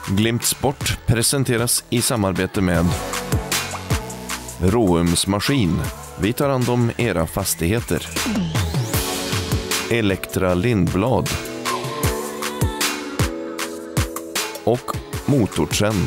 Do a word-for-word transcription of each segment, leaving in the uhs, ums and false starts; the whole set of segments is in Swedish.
Glimt Sport presenteras i samarbete med Roums Maskin. Vi tar hand om era fastigheter. Elektra Lindblad och Motortrend.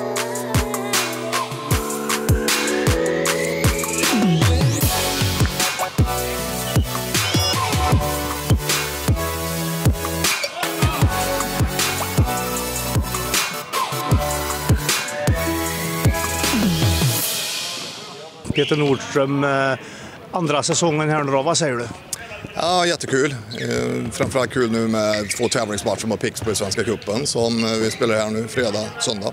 Peter Nordström, andra säsongen här nu då, vad säger du? Ja, jättekul. Framförallt kul nu med två tävlingsmatcher mot Pixbo i Svenska cupen som vi spelar här nu fredag, söndag.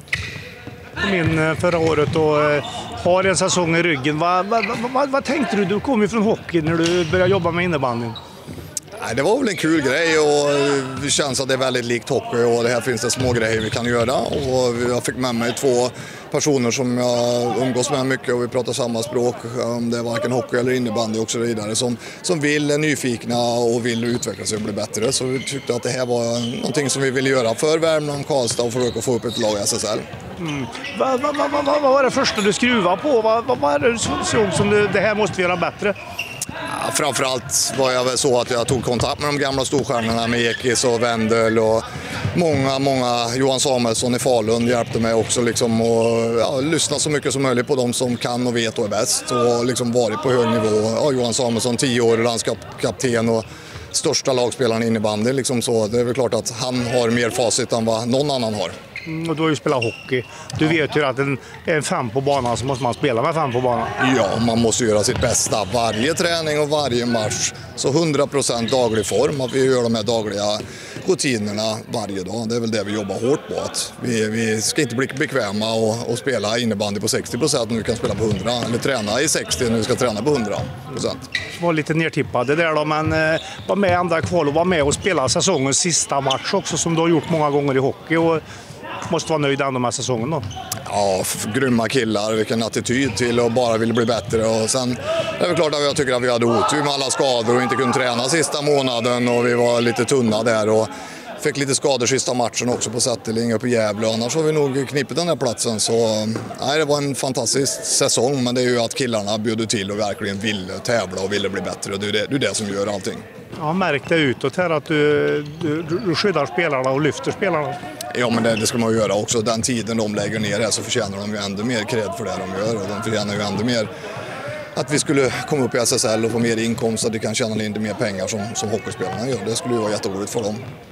Kom in förra året och har en säsong i ryggen. Vad, vad, vad, vad tänkte du? Du kom ju från hockey när du började jobba med innebandyn. Nej, det var väl en kul grej och det känns att det är väldigt likt hockey och det här finns det små grejer vi kan göra. Och jag fick med mig två personer som jag umgås med mycket och vi pratar samma språk, om det är varken hockey eller innebandy och så vidare, som, som vill, är nyfikna och vill utveckla sig och bli bättre. Så vi tyckte att det här var någonting som vi ville göra för Värmland, Karlstad och försöka få upp ett lag i S S L. Mm. Vad va, va, va, va, va var det första du skruvade på? Vad va, va, var det du såg som du, det här måste vi göra bättre? Ja, framförallt var jag väl så att jag tog kontakt med de gamla storstjärnorna med Ekis och Wendel och många, många, Johan Samuelsson i Falun hjälpte mig också liksom och ja, lyssna så mycket som möjligt på de som kan och vet och är bäst och liksom varit på hög nivå. Ja, Johan Samuelsson, tio år, landskapskapten och största lagspelaren i innebandy liksom, så det är väl klart att han har mer facit än vad någon annan har. Mm, och du har ju spelat hockey. Du vet ju att en, en fem på banan så måste man spela med fem på banan. Ja, man måste göra sitt bästa varje träning och varje match. Så hundra procent daglig form, att vi gör de här dagliga rutinerna varje dag. Det är väl det vi jobbar hårt på. Att vi, vi ska inte bli bekväma och, och spela innebandy på sextio procent när vi kan spela på hundra. Eller träna i sextio när vi ska träna på hundra procent. Var lite nertippade där då, men eh, var med andra kval och var med och spela säsongens sista match också som du har gjort många gånger i hockey. Och måste vara nöjd ändå med säsongen då. Ja, grymma killar, vilken attityd till och bara ville bli bättre. Och sen är det klart att jag tycker att vi hade otur med alla skador och inte kunde träna sista månaden och vi var lite tunna där och fick lite skador sista matchen också på Sätterling uppe i Gävle. Annars har vi nog knippet den här platsen. Så nej, det var en fantastisk säsong, men det är ju att killarna bjöd till och verkligen ville tävla och ville bli bättre. Och det är det, det, är det som gör allting. Jag märkte utåt här att du, du, du skyddar spelarna och lyfter spelarna. Ja, men det, det ska man ju göra också. Den tiden de lägger ner här så förtjänar de ju ändå mer cred för det de gör. Och de förtjänar ju ändå mer att vi skulle komma upp i S S L och få mer inkomst så att de kan tjäna lite mer pengar som, som hockeyspelarna gör. Det skulle ju vara jätteroligt för dem.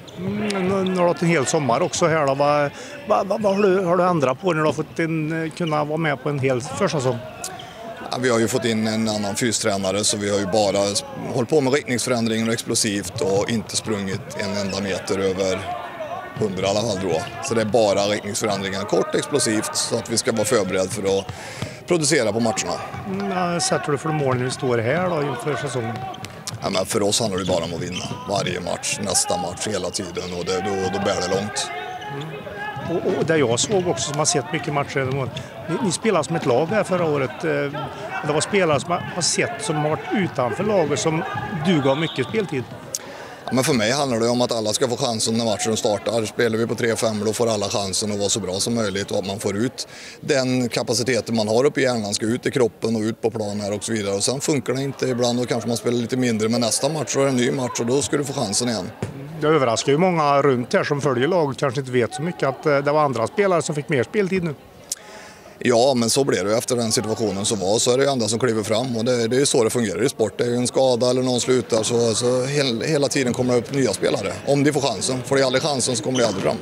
Mm, nu har du haft en hel sommar också här då. Vad, vad, vad, vad har, du, har du ändrat på när du har fått in, kunna vara med på en hel försäsong? Ja, vi har ju fått in en annan fystränare så vi har ju bara hållit på med riktningsförändringar och explosivt och inte sprungit en enda meter över hundra i alla fall då. Så det är bara riktningsförändringar, kort explosivt så att vi ska vara förberedda för att producera på matcherna. Mm, sätter du för mål när du står här då inför säsongen? Ja, men för oss handlar det bara om att vinna varje match, nästa match hela tiden och det, då, då bär det långt. Mm. Och, och det jag såg också som har sett mycket matcher, ni, ni spelade som ett lag här förra året. Det var spelare som har sett som har varit utanför laget som du gav mycket speltid. Ja, men för mig handlar det om att alla ska få chansen när matchen startar. Spelar vi på tre fem då får alla chansen att vara så bra som möjligt och att man får ut den kapaciteten man har uppe i hjärnan ska ut i kroppen och ut på plan här och så vidare. Och sen funkar det inte ibland och kanske man spelar lite mindre, men nästa match så är det en ny match och då ska du få chansen igen. Det överraskar ju många runt här som följer laget, kanske inte vet så mycket att det var andra spelare som fick mer speltid nu. Ja, men så blev det efter den situationen som var, så är det ju andra som kliver fram och det, det är ju så det fungerar i sport. Det är ju en skada eller någon slutar så, så hel, hela tiden kommer det upp nya spelare. Om de får chansen. Får de aldrig chansen så kommer de aldrig fram.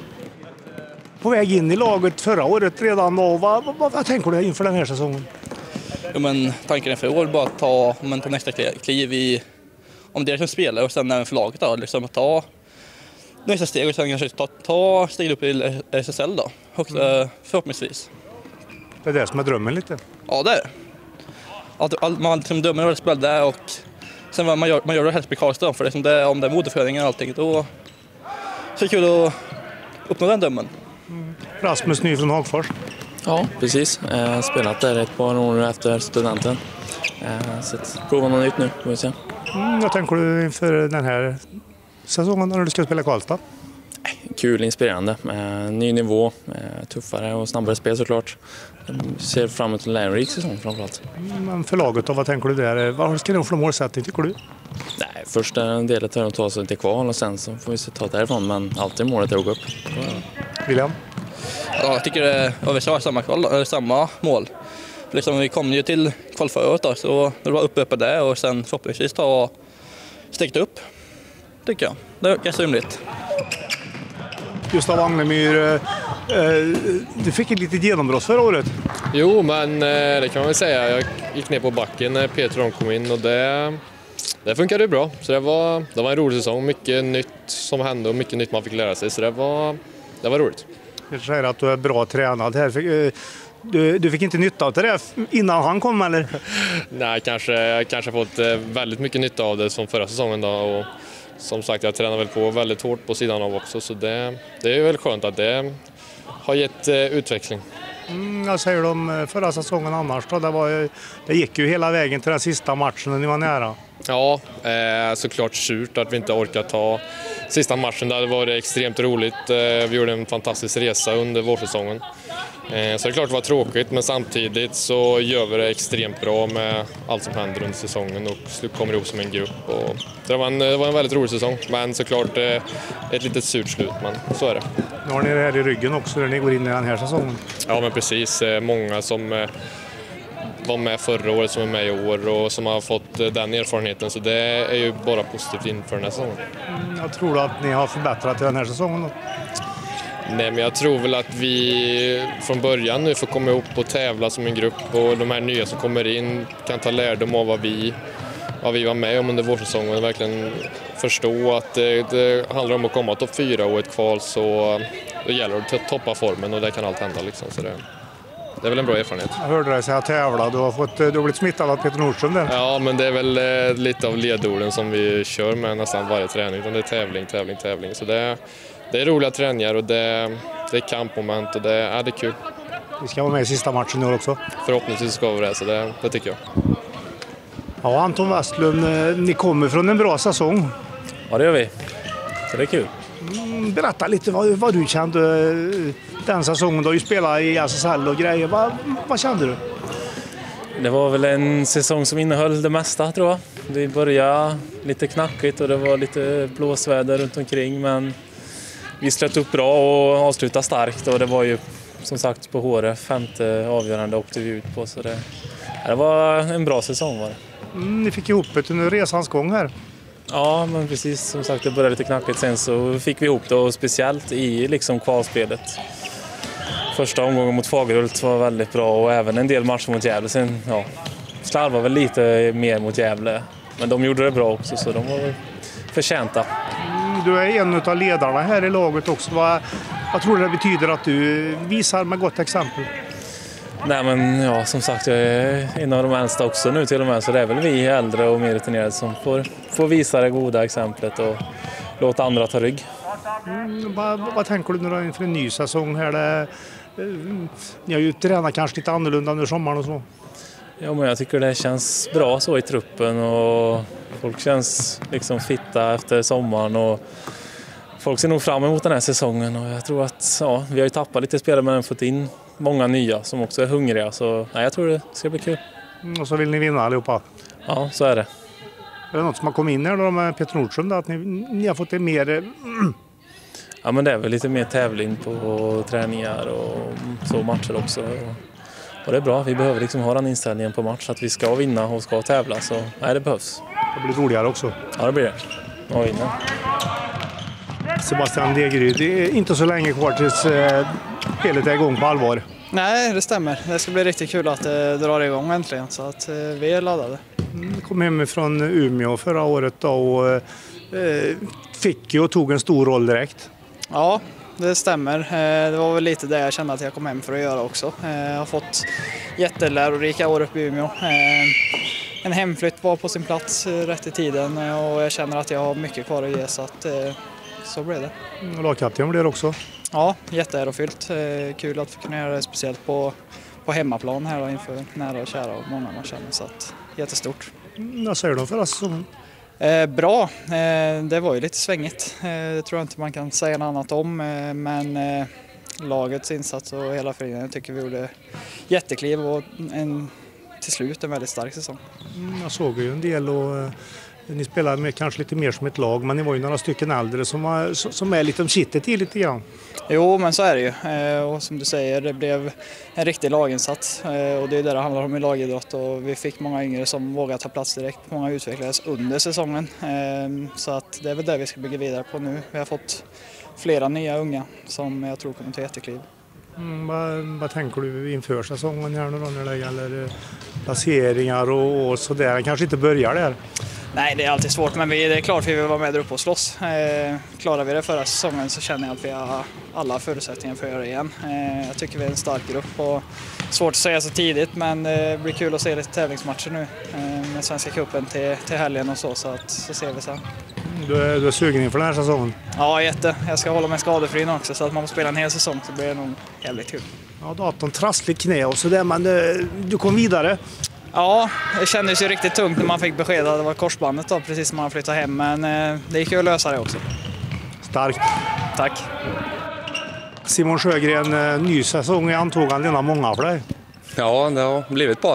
På väg in i laget förra året redan då, vad, vad, vad tänker du inför den här säsongen? Ja, men tanken är för år bara att ta, men ta nästa kliv i, om det är som spelare och sen även för laget då, liksom att ta nästa steg och sen kanske ta, ta steg upp i S S L då, och, mm. förhoppningsvis. Det är det som är drömmen lite? Ja, det är att, att man liksom drömmer att spela där och sen vad man gör, man gör det helst i Karlstad för liksom det, om det är modeföreningar och allting då så är det kul att uppnå den drömmen. Mm. Rasmus Ny från Hagfors. Ja, precis. Jag har spelat där ett par år efter studenten. Så prova något nytt nu, får vi se. Mm, vad tänker du inför den här säsongen när du ska spela Karlstad? kul, inspirerande. Eh, ny nivå, eh, tuffare och snabbare spel såklart. Jag ser fram emot en lärorik säsong framförallt. Men för laget då, vad tänker du där? Vad ska ni få målsättning tycker du? Nej, först är en del att ta sig till kval och sen så får vi se ta det därifrån, men alltid målet är att gå upp. William? Ja, jag tycker det var vi har samma, kval, samma mål. Liksom, vi kom ju till kval förra året då, så det var uppe uppe där och sen förhoppningsvis ta och sträckt upp, tycker jag. Det är ganska rimligt. Gustav Agnemyr, eh, du fick ett litet genombrott förra året. Jo, men det kan man väl säga. Jag gick ner på backen när Peter kom in och det, det funkade bra. Så det var, det var en rolig säsong. Mycket nytt som hände och mycket nytt man fick lära sig. Så det var, det var roligt. Du säger att du är bra tränad här. Du, du fick inte nytta av det innan han kom, eller? Nej, kanske, kanske fått väldigt mycket nytta av det som förra säsongen då. Och som sagt, jag tränar väl på väldigt hårt på sidan av också. Så det, det är väl skönt att det har gett utveckling. Mm, jag säger om förra säsongen annars då, det, var, det gick ju hela vägen till den sista matchen när ni var nära. Ja, eh, såklart surt att vi inte orkar ta sista matchen. Det hade varit extremt roligt. Eh, vi gjorde en fantastisk resa under vårsäsongen. Eh, så det är klart det var tråkigt, men samtidigt så gör vi det extremt bra med allt som händer under säsongen och kommer ihop som en grupp. Och det, var en, det var en väldigt rolig säsong, men såklart eh, ett litet surt slut, men så är det. Nu har ni det här i ryggen också när ni går in i den här säsongen. Ja, men precis. Eh, många som eh, var med förra året som är med i år och som har fått den erfarenheten, så det är ju bara positivt inför den här säsongen. Mm, jag tror att ni har förbättrat den här säsongen då. Nej, men jag tror väl att vi från början nu får komma ihop och tävla som en grupp och de här nya som kommer in kan ta lärdom av vad vi, vad vi var med om under vårsäsongen och verkligen förstå att det, det handlar om att komma topp fyra och ett kval, så det gäller att toppa formen och det kan allt hända liksom, så det, det är väl en bra erfarenhet. Jag hörde dig säga tävla, du har, fått, du har blivit smittad av Peter Nordström där. Ja, men det är väl eh, lite av ledorden som vi kör med nästan varje träning. Det är tävling, tävling, tävling. Så det, det är roliga träningar och det, det är kampmoment och det, ja, det är kul. Vi ska vara med i sista matchen nu också. Förhoppningsvis ska vi det, så det, det tycker jag. Ja, Anton Westlund, ni kommer från en bra säsong. Ja, det gör vi. Så det är kul. Mm, berätta lite vad, vad du kände den säsongen. Du har ju spelat i S S L och grejer. Vad, vad kände du? Det var väl en säsong som innehöll det mesta, tror jag. Vi började lite knackigt och det var lite blåsväder runt omkring, men vi slöt upp bra och avslutade starkt, och det var ju som sagt på håret, femte avgörande åkte vi ut på, så det, det var en bra säsong var det. Mm, ni fick ihop det under resans gång här. Ja, men precis, som sagt, det började lite knackigt, sen så fick vi ihop det, och speciellt i liksom kvalspelet. Första omgången mot Fagerhult var väldigt bra och även en del matcher mot Gävle. Sen ja, slarvade väl lite mer mot Gävle, men de gjorde det bra också, så de var väl förtjänta. Mm, du är en av ledarna här i laget också. Vad, vad tror du det betyder att du visar med gott exempel? Nej, men ja, som sagt, jag är en av de äldsta också nu till och med, så det är väl vi äldre och mer rutinerade som får, får visa det goda exemplet och låta andra ta rygg. Mm, vad, vad tänker du nu då inför en ny säsong här? Det, mm, ni har ju tränat kanske lite annorlunda under sommaren och så. Ja, men jag tycker det känns bra så i truppen och folk känns liksom fitta efter sommaren och folk ser nog fram emot den här säsongen, och jag tror att ja, vi har ju tappat lite spelare men fått in många nya som också är hungriga, så ja, jag tror det ska bli kul. Mm, och så vill ni vinna allihopa. Ja, så är det. Är det något som har kommit in här då med Peter Nordström då, att ni, ni har fått det mer? Mm. Ja, men det är väl lite mer tävling på träningar och så matcher också. Och det är bra, vi behöver liksom ha den inställningen på match att vi ska vinna och ska tävla, så nej, det behövs. Det blir roligare också. Ja, det blir det. Och vinna. Sebastian Degeryd, det är inte så länge kvar tills eh, spelet är igång på allvar. Nej, det stämmer. Det ska bli riktigt kul att det drar igång äntligen, så att eh, vi är laddade. Mm, kom hem från Umeå förra året då och eh, fick ju och tog en stor roll direkt. Ja, det stämmer. Eh, det var väl lite det jag kände att jag kom hem för att göra också. Eh, jag har fått jättelärorika år uppe i Umeå. Eh, en hemflytt var på sin plats eh, rätt i tiden, och jag känner att jag har mycket kvar att ge, så att eh, så blev det. Mm, lagkapten blir det också. Ja, jätteärofyllt. Eh, kul att kunna göra det speciellt på, på hemmaplan här då, inför nära och kära och många man känner, så att jättestort. Mm, vad säger de förra säsongen? Eh, bra, eh, det var ju lite svängigt. Eh, det tror jag inte man kan säga något annat om. Eh, men eh, lagets insats och hela föreningen tycker vi gjorde jättekliv och en, till slut en väldigt stark säsong. Mm, jag såg ju en del och eh, ni spelar med kanske lite mer som ett lag, men ni var ju några stycken äldre som, var, som är lite om kittet i lite grann. Jo, men så är det ju. Eh, och som du säger, det blev en riktig laginsats. Eh, och det är det det handlar om i lagidrott. Och vi fick många yngre som vågade ta plats direkt. Många utvecklades under säsongen. Eh, så att det är väl det vi ska bygga vidare på nu. Vi har fått flera nya unga som jag tror kommer ta jättekliv. Mm, vad, vad tänker du inför säsongen här nu då när det gäller placeringar och, och sådär? Den kanske inte börjar där. Nej, det är alltid svårt, men vi, det är klart vi vill vara med där uppe och slåss. Eh, klarar vi det förra säsongen så känner jag att vi har alla förutsättningar för att göra det igen. Eh, jag tycker vi är en stark grupp och svårt att säga så tidigt, men det blir kul att se lite tävlingsmatcher nu eh, med Svenska cupen till, till helgen och så, så, att, så ser vi sen. Du är, du är sugen inför den här säsongen? Ja, jätte. Jag ska hålla mig skadefri också, så att man får spela en hel säsong så blir det nog jävligt kul. Ja, du har haft en trassligt knä och sådär, men du, du kom vidare. Ja, det kändes ju riktigt tungt när man fick besked att det var korsbandet då, precis som man flyttade hem, men eh, det gick ju att lösa det också. Starkt. Tack. Simon Sjögren, ny säsong i antogan, denna många för dig. Ja, det har blivit ett par.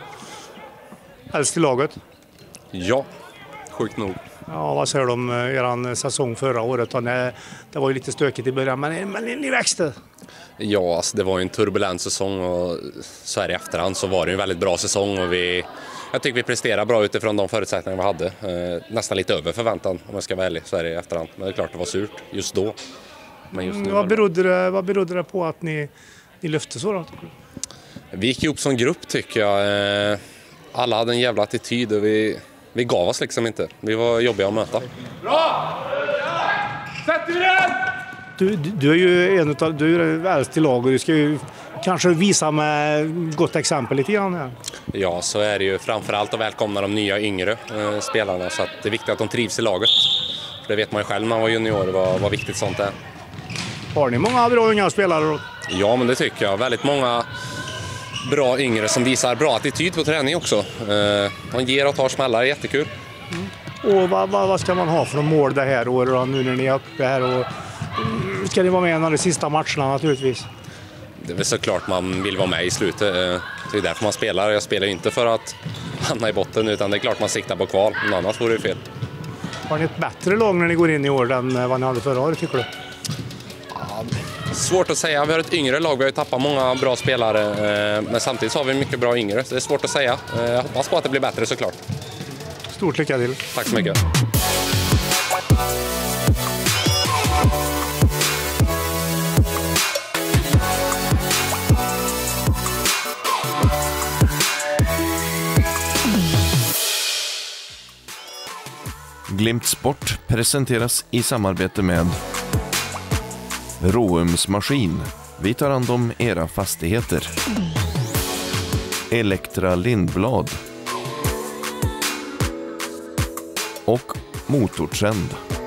Äldst i laget? Ja, sjukt nog. Ja, vad säger du om er säsong förra året? Det var ju lite stökigt i början, men, men ni växte. Ja, alltså det var ju en turbulent säsong och så här i efterhand så var det en väldigt bra säsong och vi, jag tycker vi presterade bra utifrån de förutsättningar vi hade. Eh, nästan lite över förväntan om jag ska vara ärlig så här i efterhand. Men det är klart det var surt just då. Men just nu vad, berodde det, vad berodde det på att ni, ni lyfte så då? Vi gick ihop som grupp tycker jag. Eh, alla hade en jävla attityd och vi, vi gav oss liksom inte. Vi var jobbiga att möta. Bra! Sätter vi den! Du, du, du är ju en utav, du är äldst i lag och du ska ju kanske visa med gott exempel lite grann här. Ja, så är det ju framförallt att välkomna de nya yngre eh, spelarna så att det är viktigt att de trivs i laget. För det vet man ju själv när man var junior vad, vad viktigt sånt är. Har ni många bra unga spelare då? Ja, men det tycker jag. Väldigt många bra yngre som visar bra attityd på träning också. Eh, de ger och tar smällar, jättekul. Mm. Och vad, vad, vad ska man ha för mål det här året nu när ni är uppe här och ska ni vara med en av de sista matcherna naturligtvis? Det är väl såklart man vill vara med i slutet. Det är därför man spelar. Jag spelar ju inte för att hamna i botten utan det är klart man siktar på kval. Men annars vore det fel. Har ni ett bättre lag när ni går in i år än vad ni hade förra året tycker du? Ja, svårt att säga. Vi har ett yngre lag. Vi har ju tappat många bra spelare. Men samtidigt har vi mycket bra yngre. Så det är svårt att säga. Jag hoppas på att det blir bättre såklart. Stort lycka till. Tack så mycket. Glimt Sport presenteras i samarbete med Råums Maskin. Vi tar hand om era fastigheter. Elektra Lindblad. Och Motortrend.